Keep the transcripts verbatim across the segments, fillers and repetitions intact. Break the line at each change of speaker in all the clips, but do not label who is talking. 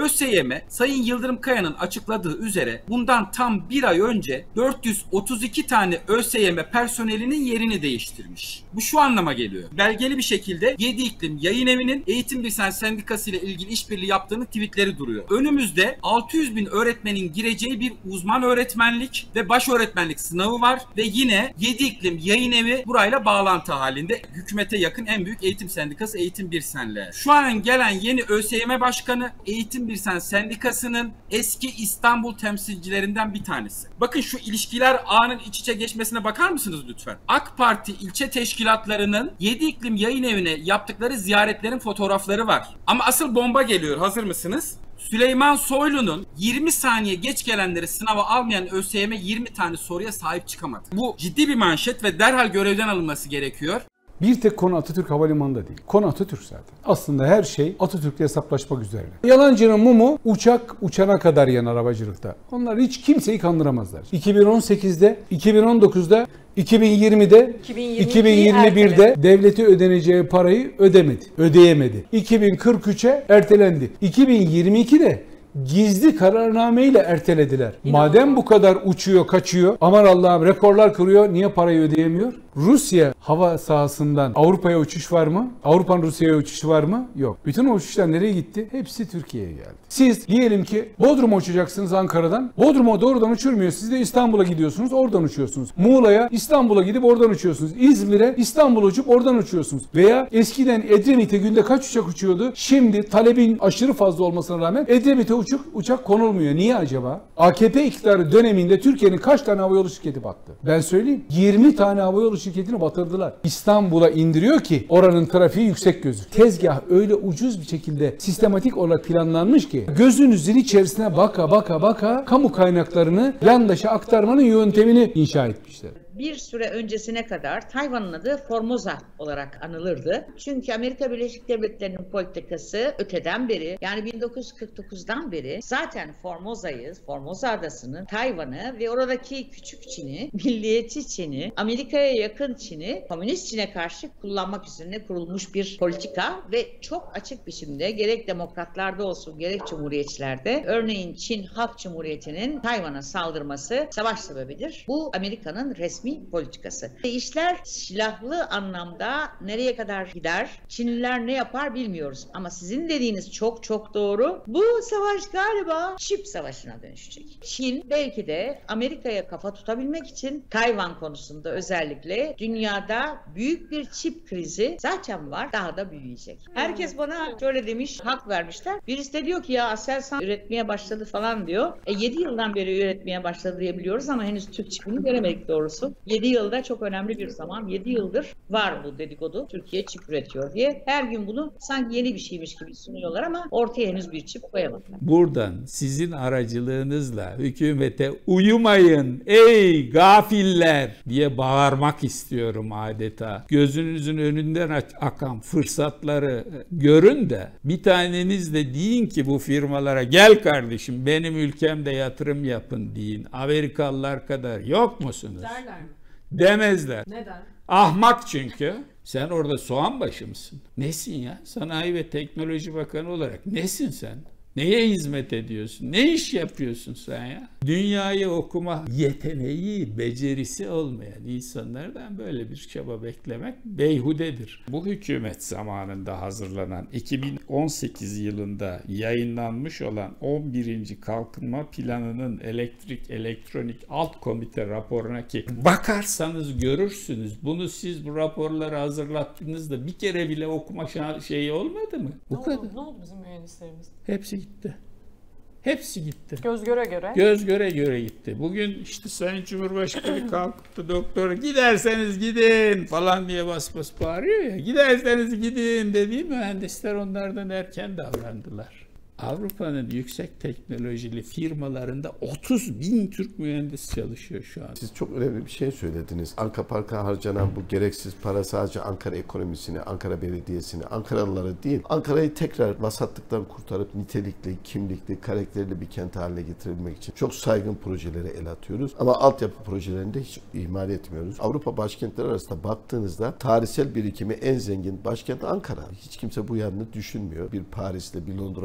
ÖSYM, Sayın Yıldırım Kaya'nın açıkladığı üzere bundan tam bir ay önce dört yüz otuz iki tane ÖSYM personelinin yerini değiştirmiş. Bu şu anlama geliyor. Belgeli bir şekilde yedi İklim Yayın Evi'nin Eğitim Birsen Sendikası ile ilgili işbirliği yaptığını tweetleri duruyor. Önümüzde altı yüz bin öğretmenin gireceği bir uzman öğretmenlik ve baş öğretmenlik sınavı var ve yine yedi İklim Yayın Evi burayla bağlantı halinde. Hükümete yakın en büyük eğitim sendikası Eğitim Birsen'le. Şu an gelen yeni ÖSYM Başkanı Eğitim Birsen Sendikası'nın eski İstanbul temsilcilerinden bir tanesi. Bakın şu ilişkiler ağının iç içe geçmesine bakar mısınız lütfen? AK Parti ilçe teşkilatlarının yedi İklim Yayın Evi'ne yaptıkları ziyaretlerin fotoğrafları var. Ama asıl bomba geliyor. Hazır mısınız? Süleyman Soylu'nun yirmi saniye geç gelenleri sınava almayan ÖSYM yirmi tane soruya sahip çıkamadı. Bu ciddi bir manşet ve derhal görevden alınması gerekiyor.
Bir tek konu Atatürk Havalimanı'nda değil. Konu Atatürk zaten. Aslında her şey Atatürk'le hesaplaşmak üzerine. Yalancının mumu uçak uçana kadar yanar havacılıkta. Onlar hiç kimseyi kandıramazlar. iki bin on sekizde, iki bin on dokuzda, iki bin yirmide, iki bin yirmi birde devleti ödeneceği parayı ödemedi, ödeyemedi. iki bin kırk üçe ertelendi. iki bin yirmi ikide gizli kararnameyle ertelediler. İnanılmaz. Madem bu kadar uçuyor, kaçıyor, aman Allah'ım rekorlar kırıyor, niye parayı ödeyemiyor? Rusya hava sahasından Avrupa'ya uçuş var mı? Avrupa'nın Rusya'ya uçuşu var mı? Yok. Bütün o uçuşlar nereye gitti? Hepsi Türkiye'ye geldi. Siz diyelim ki Bodrum'a uçacaksınız Ankara'dan. Bodrum'a doğrudan uçurmuyor. Siz de İstanbul'a gidiyorsunuz, oradan uçuyorsunuz. Muğla'ya İstanbul'a gidip oradan uçuyorsunuz. İzmir'e İstanbul'a uçup oradan uçuyorsunuz. Veya eskiden Edremit'e günde kaç uçak uçuyordu? Şimdi talebin aşırı fazla olmasına rağmen Edremit'e uçak, uçak konulmuyor. Niye acaba? A K P iktidarı döneminde Türkiye'nin kaç tane havayolu şirketi battı? Ben söyleyeyim. yirmi tane havayolu şirketini batırdılar. İstanbul'a indiriyor ki oranın trafiği yüksek gözük. Tezgah öyle ucuz bir şekilde sistematik olarak planlanmış ki gözünüzün içerisine baka baka baka kamu kaynaklarını yandaşa aktarmanın yöntemini inşa etmişler.
Bir süre öncesine kadar Tayvan'ın adı Formosa olarak anılırdı. Çünkü Amerika Birleşik Devletleri'nin politikası öteden beri, yani bin dokuz yüz kırk dokuzdan beri zaten Formosa'yı, Formosa Adası'nı, Tayvan'ı ve oradaki küçük Çin'i, milliyetçi Çin'i, Amerika'ya yakın Çin'i, komünist Çin'e karşı kullanmak üzerine kurulmuş bir politika ve çok açık biçimde gerek demokratlarda olsun gerek cumhuriyetçilerde, örneğin Çin Halk Cumhuriyeti'nin Tayvan'a saldırması savaş sebebidir. Bu Amerika'nın resmi politikası. İşler silahlı anlamda nereye kadar gider, Çinliler ne yapar bilmiyoruz. Ama sizin dediğiniz çok çok doğru. Bu savaş galiba çip savaşına dönüşecek. Çin belki de Amerika'ya kafa tutabilmek için Tayvan konusunda özellikle dünyada büyük bir çip krizi zaten var, daha da büyüyecek. Herkes bana şöyle demiş, hak vermişler. Birisi de diyor ki ya Aselsan üretmeye başladı falan diyor. E yedi yıldan beri üretmeye başladı diyebiliyoruz ama henüz Türk çipini göremedik doğrusu. yedi yılda çok önemli bir zaman. yedi yıldır var bu dedikodu. Türkiye çip üretiyor diye. Her gün bunu sanki yeni bir şeymiş gibi sunuyorlar ama ortaya henüz bir çip koyamadılar.
Buradan sizin aracılığınızla hükümete uyumayın ey gafiller diye bağırmak istiyorum adeta. Gözünüzün önünden akan fırsatları görün de bir taneniz de deyin ki bu firmalara gel kardeşim benim ülkemde yatırım yapın deyin. Amerikalılar kadar yok musunuz?
Derler mi?
Demezler.
Neden?
Ahmak çünkü. Sen orada soğan başı mısın? Nesin ya? Sanayi ve Teknoloji Bakanı olarak nesin sen? Neye hizmet ediyorsun? Ne iş yapıyorsun sen ya? Dünyayı okuma yeteneği, becerisi olmayan insanlardan böyle bir çaba beklemek beyhudedir. Bu hükümet zamanında hazırlanan iki bin on sekiz yılında yayınlanmış olan on birinci Kalkınma Planı'nın elektrik elektronik alt komite raporuna ki bakarsanız görürsünüz. Bunu siz bu raporları hazırlattığınızda bir kere bile okuma şeyi olmadı mı? Bu
ne
kadar.
oldu, ne oldu bizim mühendislerimiz?
Hepsi gitti. Hepsi gitti.
Göz göre göre.
Göz göre göre gitti. Bugün işte Sayın Cumhurbaşkanı kalktı doktora giderseniz gidin falan diye bas bas bağırıyor ya. Giderseniz gidin dediği mühendisler onlardan erken davrandılar. Avrupa'nın yüksek teknolojili firmalarında otuz bin Türk mühendis çalışıyor şu an.
Siz çok önemli bir şey söylediniz. Anka Park'a harcanan bu gereksiz para sadece Ankara ekonomisini, Ankara Belediyesi'ni, Ankaralıları değil, Ankara'yı tekrar vasatlıktan kurtarıp nitelikli, kimlikli, karakterli bir kent haline getirebilmek için çok saygın projelere el atıyoruz. Ama altyapı projelerini de hiç ihmal etmiyoruz. Avrupa başkentleri arasında baktığınızda tarihsel birikimi en zengin başkent Ankara. Hiç kimse bu yanını düşünmüyor. Bir Paris'le, bir Londra'yla kıyas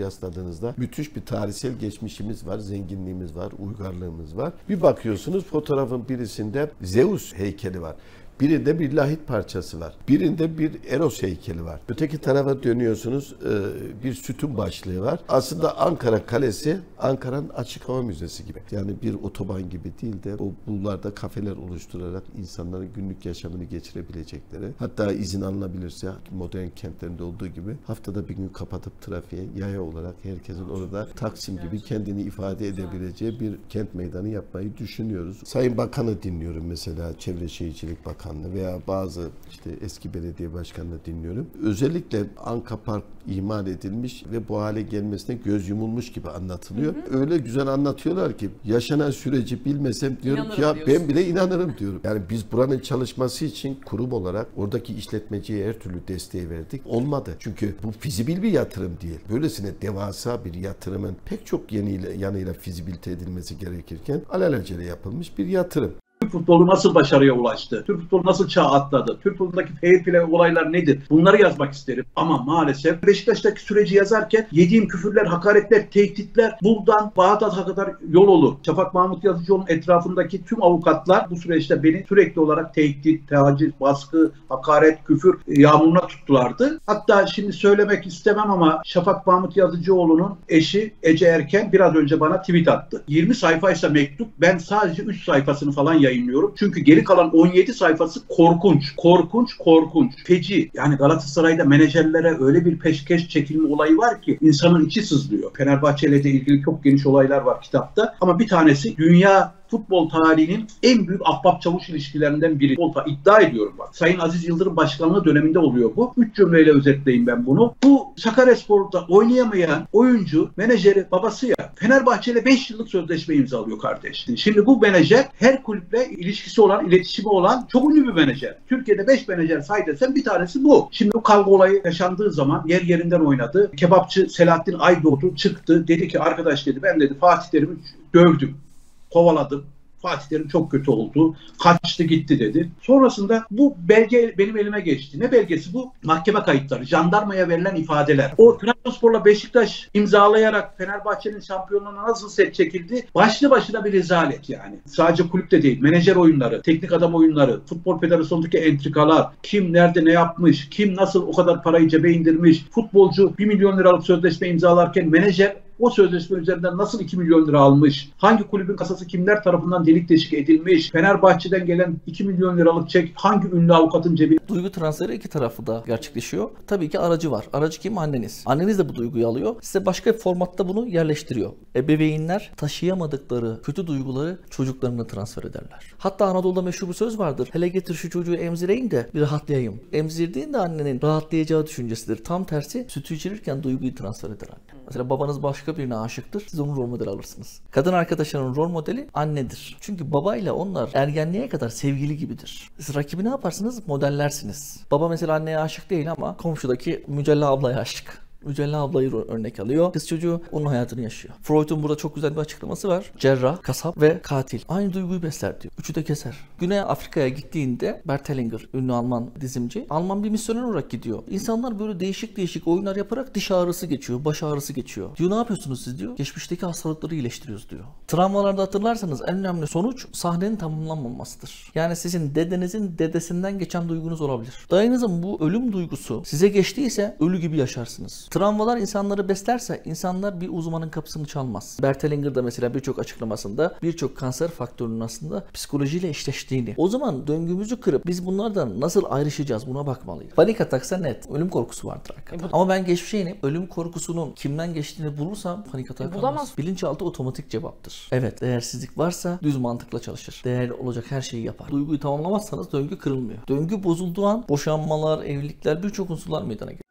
kıyasladığınızda müthiş bir tarihsel geçmişimiz var, zenginliğimiz var, uygarlığımız var. Bir bakıyorsunuz fotoğrafın birisinde Zeus heykeli var. Birinde bir lahit parçası var. Birinde bir Eros heykeli var. Öteki tarafa dönüyorsunuz bir sütun başlığı var. Aslında Ankara Kalesi, Ankara'nın açık hava müzesi gibi. Yani bir otoban gibi değil de o buralarda kafeler oluşturarak insanların günlük yaşamını geçirebilecekleri, hatta izin alınabilirse modern kentlerinde olduğu gibi haftada bir gün kapatıp trafiğe yaya olarak herkesin orada Taksim gibi kendini ifade edebileceği bir kent meydanı yapmayı düşünüyoruz. Sayın Bakan'ı dinliyorum mesela, Çevre Şehircilik Bakanı veya bazı işte eski belediye başkanını dinliyorum. Özellikle Anka Park imal edilmiş ve bu hale gelmesine göz yumulmuş gibi anlatılıyor. Hı hı. Öyle güzel anlatıyorlar ki yaşanan süreci bilmesem diyorum
İnanırım
ki ya
diyorsun.
ben bile inanırım diyorum. Yani biz buranın çalışması için kurum olarak oradaki işletmeciye her türlü desteği verdik. Olmadı. Çünkü bu fizibil bir yatırım değil. Böylesine devasa bir yatırımın pek çok yanıyla, yanıyla fizibilite edilmesi gerekirken alelacele yapılmış bir yatırım.
Türk futbolu nasıl başarıya ulaştı? Türk futbolu nasıl çağ atladı? Türk futbolundaki fair play olaylar nedir? Bunları yazmak isterim. Ama maalesef Beşiktaş'taki süreci yazarken yediğim küfürler, hakaretler, tehditler buradan Bağdat'a kadar yol olur. Şafak Mahmut Yazıcıoğlu'nun etrafındaki tüm avukatlar bu süreçte beni sürekli olarak tehdit, taciz, baskı, hakaret, küfür yağmuruna tuttulardı. Hatta şimdi söylemek istemem ama Şafak Mahmut Yazıcıoğlu'nun eşi Ece Erken biraz önce bana tweet attı. yirmi sayfaysa mektup, ben sadece üç sayfasını falan yayınlıyorum. Çünkü geri kalan on yedi sayfası korkunç, korkunç, korkunç, feci. Yani Galatasaray'da menajerlere öyle bir peşkeş çekilme olayı var ki insanın içi sızlıyor. Fenerbahçe ile de ilgili çok geniş olaylar var kitapta. Ama bir tanesi dünya futbol tarihinin en büyük ahbap-çavuş ilişkilerinden biri. İddia ediyorum bak. Sayın Aziz Yıldırım başkanlığı döneminde oluyor bu. Üç cümleyle özetleyeyim ben bunu. Bu Sakaryaspor'da oynayamayan oyuncu, menajeri babası ya, Fenerbahçe ile beş yıllık sözleşme imzalıyor kardeş. Şimdi bu menajer her kulüple ilişkisi olan, iletişimi olan çok ünlü bir menajer. Türkiye'de beş menajer say desem bir tanesi bu. Şimdi bu kavga olayı yaşandığı zaman yer yerinden oynadı. Kebapçı Selahattin Aydoğdu çıktı. Dedi ki arkadaş dedi, ben dedi Fatih Terim'i dövdüm, kovaladım. Fatih Terim çok kötü oldu. Kaçtı gitti dedi. Sonrasında bu belge benim elime geçti. Ne belgesi bu? Mahkeme kayıtları. Jandarmaya verilen ifadeler. O Trabzonspor'la Beşiktaş imzalayarak Fenerbahçe'nin şampiyonluğuna nasıl set çekildi? Başlı başına bir rezalet yani. Sadece kulüpte değil. Menajer oyunları, teknik adam oyunları, Futbol Federasyonu'ndaki entrikalar, kim nerede ne yapmış, kim nasıl o kadar parayı cebe indirmiş, futbolcu bir milyon liralık sözleşme imzalarken menajer o sözleşme üzerinden nasıl iki milyon lira almış? Hangi kulübün kasası kimler tarafından delik deşik edilmiş? Fenerbahçe'den gelen iki milyon liralık çek hangi ünlü avukatın cebine?
Duygu transferi iki tarafı da gerçekleşiyor. Tabii ki aracı var. Aracı kim? Anneniz. Anneniz de bu duyguyu alıyor. Size başka bir formatta bunu yerleştiriyor. Ebeveynler taşıyamadıkları kötü duyguları çocuklarına transfer ederler. Hatta Anadolu'da meşhur bir söz vardır. Hele getir şu çocuğu emzireyim de bir rahatlayayım. Emzirdiğinde annenin rahatlayacağı düşüncesidir. Tam tersi sütü içirirken duyguyu transfer eder anne. Mesela babanız başka birine aşıktır. Siz onun rol modeli alırsınız. Kadın arkadaşlarının rol modeli annedir. Çünkü babayla onlar ergenliğe kadar sevgili gibidir. Siz rakibi ne yaparsınız? Modellersiniz. Baba mesela anneye aşık değil ama komşudaki Mücella ablaya aşık. Mücella ablayı örnek alıyor. Kız çocuğu onun hayatını yaşıyor. Freud'un burada çok güzel bir açıklaması var. Cerrah, kasap ve katil. Aynı duyguyu besler diyor. Üçü de keser. Güney Afrika'ya gittiğinde Bert Hellinger, ünlü Alman dizimci, Alman bir misyoner olarak gidiyor. İnsanlar böyle değişik değişik oyunlar yaparak diş ağrısı geçiyor, baş ağrısı geçiyor. Diyor ne yapıyorsunuz siz diyor. Geçmişteki hastalıkları iyileştiriyoruz diyor. Travmalarda hatırlarsanız en önemli sonuç sahnenin tamamlanmamasıdır. Yani sizin dedenizin dedesinden geçen duygunuz olabilir. Dayınızın bu ölüm duygusu size geçtiyse ölü gibi yaşarsınız. Travmalar insanları beslerse insanlar bir uzmanın kapısını çalmaz. Bert Hellinger da mesela birçok açıklamasında birçok kanser faktörünün aslında psikolojiyle eşleştiğini. O zaman döngümüzü kırıp biz bunlardan nasıl ayrışacağız buna bakmalıyız. Panik ataksa net ölüm korkusu vardır arkadaşlar. E bu... Ama ben geçmişe inip ölüm korkusunun kimden geçtiğini bulursam panik atak
e
kalmaz. Bilinçaltı otomatik cevaptır. Evet, değersizlik varsa düz mantıkla çalışır. Değerli olacak her şeyi yapar. Duyguyu tamamlamazsanız döngü kırılmıyor. Döngü bozulduğu an boşanmalar, evlilikler birçok unsurlar meydana gelir.